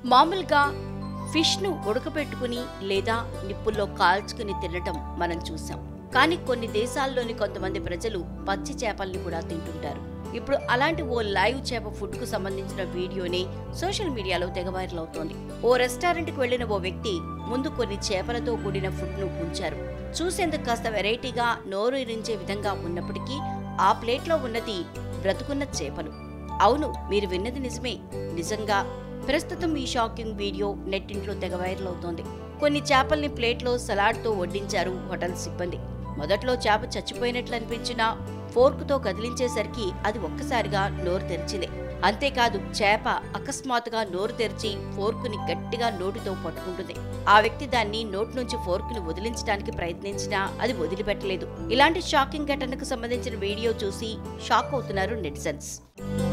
మామూలుగా ఫిష్ను ఉడకబెట్టుకుని లేదా నిప్పుల్లో కాల్చుకుని తినటం మనం చూసాం. కానీ కొన్ని దేశాల్లోని కొంతమంది ప్రజలు పచ్చి చేపల్ని కూడా తింటుంటారు. ఇప్పుడు అలాంటి ఓ లైవ్ చేప ఫుడ్ కు సంబంధించిన వీడియోని సోషల్ మీడియాలో తెగ వైరల్ అవుతోంది. ఓ రెస్టారెంట్ కు వెళ్లిన ఓ వ్యక్తి ముందు కొన్ని చేపలతో కూడిన ఫుడ్ ను ఉంచారు. చూసేందుకు కాస్త వెరైటీగా నోరూరించే విధంగా ఉన్నప్పటికీ ఆ ప్లేట్లో ఉన్నది బ్రతుకున్న చేపలు. అవును, మీరు విన్నది నిజమే. నిజంగా ప్రస్తుతం ఈ షాకింగ్ వీడియో నెట్టింట్లో తెగ వైరల్ అవుతోంది. కొన్ని చేపల్ని ప్లేట్లో సలాడ్తో వడ్డించారు హోటల్ సిబ్బంది. మొదట్లో చేప చచ్చిపోయినట్లు అనిపించినా ఫోర్కుతో కదిలించేసరికి అది ఒక్కసారిగా నోరు తెరిచింది. అంతేకాదు, చేప అకస్మాత్తుగా నోరు తెరిచి ఫోర్కుని గట్టిగా నోటితో పట్టుకుంటుంది. ఆ వ్యక్తి దాన్ని నోటి నుంచి ఫోర్కుని వదిలించడానికి ప్రయత్నించినా అది వదిలిపెట్టలేదు. ఇలాంటి షాకింగ్ ఘటనకు సంబంధించిన వీడియో చూసి షాక్ అవుతున్నారు నెటిజన్స్.